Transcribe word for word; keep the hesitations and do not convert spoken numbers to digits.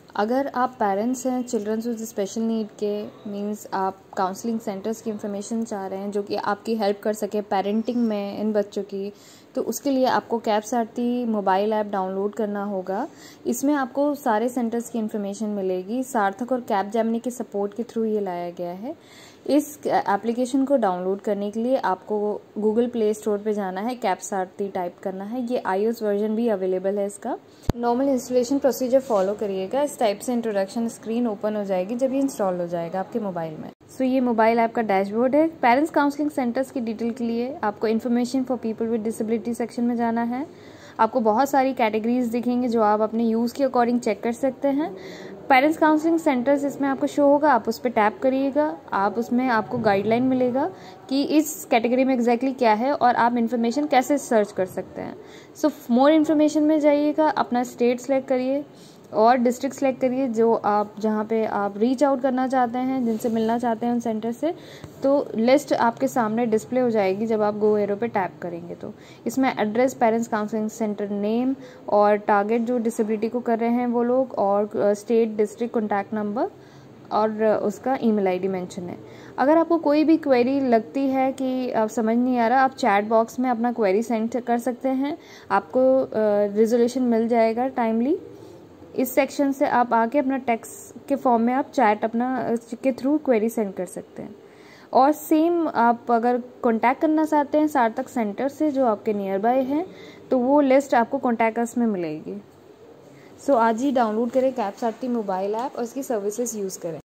अगर आप पेरेंट्स हैं चिल्ड्रंस विद स्पेशल नीड के, मींस आप काउंसलिंग सेंटर्स की इन्फॉर्मेशन चाह रहे हैं जो कि आपकी हेल्प कर सके पेरेंटिंग में इन बच्चों की, तो उसके लिए आपको cab Sarthi mobile app download करना होगा। इसमें आपको सारे सेंटर्स की इन्फॉर्मेशन मिलेगी। सार्थक और कैब जेमिनी के सपोर्ट के थ्रू ये लाया गया है। इस एप्लीकेशन को डाउनलोड करने के लिए आपको गूगल प्ले स्टोर पे जाना है, कैब सारथी टाइप करना है। ये आईओएस वर्जन भी अवेलेबल है इसका। नॉर्मल इंस्टॉलेशन प्रोसीजर फॉलो करिएगा। इस टाइप से इंट्रोडक्शन स्क्रीन ओपन हो जाएगी जब ये इंस्टॉल हो जाएगा आपके मोबाइल में। सो so, ये मोबाइल ऐप का डैशबोर्ड है। पेरेंट्स काउंसलिंग सेंटर्स की डिटेल के लिए आपको information for people with disability section में जाना है। आपको बहुत सारी कैटेगरीज दिखेंगे जो आप अपने यूज़ के अकॉर्डिंग चेक कर सकते हैं। पेरेंट्स काउंसलिंग सेंटर्स इसमें आपको शो होगा, आप उस पर टैप करिएगा। आप उसमें आपको गाइडलाइन मिलेगा कि इस कैटेगरी में एग्जैक्टली क्या है और आप इन्फॉर्मेशन कैसे सर्च कर सकते हैं। सो मोर इन्फॉर्मेशन में जाइएगा, अपना स्टेट सेलेक्ट करिए और डिस्ट्रिक्ट सेलेक्ट करिए जो आप जहाँ पे आप रीच आउट करना चाहते हैं, जिनसे मिलना चाहते हैं उन सेंटर से। तो लिस्ट आपके सामने डिस्प्ले हो जाएगी जब आप गो एरो पे टैप करेंगे। तो इसमें address, parents counselling centre name और टारगेट जो डिसेबिलिटी को कर रहे हैं वो लोग, और स्टेट, डिस्ट्रिक्ट, कॉन्टैक्ट नंबर और उसका ईमेल आईडी मेंशन है। अगर आपको कोई भी क्वेरी लगती है कि आप समझ नहीं आ रहा, आप चैट बॉक्स में अपना क्वेरी सेंड कर सकते हैं। आपको रिजोल्यूशन मिल जाएगा टाइमली। इस सेक्शन से आप आके अपना टेक्स्ट के फॉर्म में आप चैट अपना के थ्रू क्वेरी सेंड कर सकते हैं। और सेम आप अगर कांटेक्ट करना चाहते हैं सार्थक सेंटर से जो आपके नियर बाय हैं, तो वो लिस्ट आपको कॉन्टैक्ट अस में मिलेगी। सो so, आज ही डाउनलोड करें कैब सारथी मोबाइल ऐप और इसकी सर्विसेज यूज़ करें।